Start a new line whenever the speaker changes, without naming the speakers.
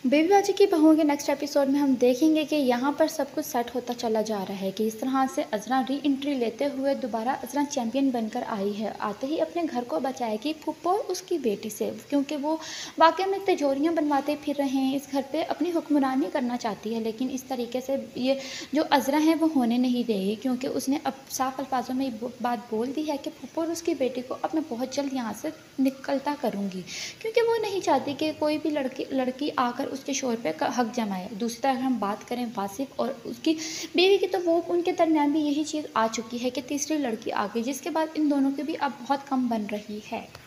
Baby बाजी की बहुओं के नेक्स्ट एपिसोड में हम देखेंगे कि यहाँ पर सब कुछ सेट होता चला जा रहा है कि इस तरह से अज़रा री एंट्री लेते हुए दोबारा अज़रा चैंपियन बनकर आई है। आते ही अपने घर को बचाएगी फूफो और उसकी बेटी से, क्योंकि वो वाकई में तिजोरियाँ बनवाते फिर रहे हैं। इस घर पे अपनी हुक्मरानी करना चाहती है, लेकिन इस तरीके से ये जो अज़रा है वो होने नहीं देगी, क्योंकि उसने अब साफ अल्फाजों में ये बात बोल दी है कि फूफो और उसकी बेटी को अब मैं बहुत जल्द यहाँ से निकलता करूँगी, क्योंकि वो नहीं चाहती कि कोई भी लड़की आकर उसके शोर पे हक जमाए। दूसरी तरफ हम बात करें वासिफ और उसकी बीवी की, तो वो उनके दरमियान भी यही चीज़ आ चुकी है कि तीसरी लड़की आ गई, जिसके बाद इन दोनों की भी अब बहुत कम बन रही है।